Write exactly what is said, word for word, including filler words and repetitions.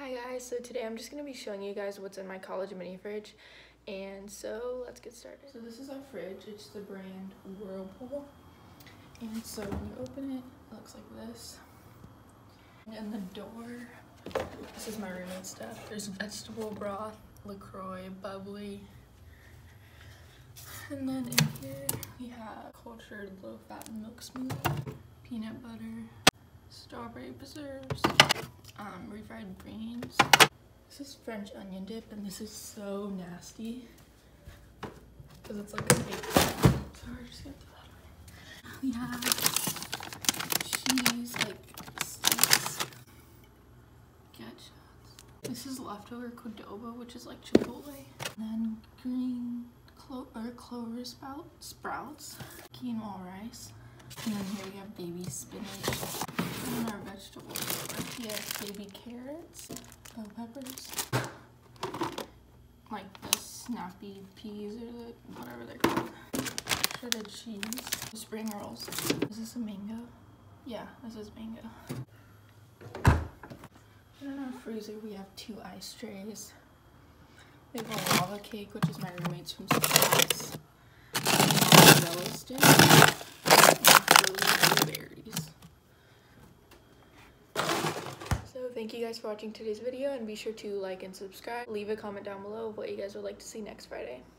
Hi guys, so today I'm just going to be showing you guys what's in my college mini fridge, and so let's get started. So this is our fridge. It's the brand Whirlpool, and so when you open it, it looks like this. And the door, this is my roommate's stuff. There's vegetable broth, LaCroix, bubbly. And then in here we have cultured low-fat milk smoothie, peanut butter, strawberry preserves, um, refried greens. This is French onion dip, and this is so nasty because it's like a big. So we're just gonna throw that away. We have cheese, like steaks, ketchup. This is leftover Qdoba, which is like Chipotle. And then green clo or clover spout sprouts, quinoa rice. And then here we have baby spinach. And our vegetables over here, baby carrots, bell peppers, like the snappy peas or the, whatever they're called, shredded cheese, spring rolls. Is this a mango? Yeah, this is mango. And in our freezer we have two ice trays. We have a lava cake, which is my roommate's from Success, and a Yellowstone, and blueberries. So thank you guys for watching today's video, and be sure to like and subscribe. Leave a comment down below of what you guys would like to see next Friday.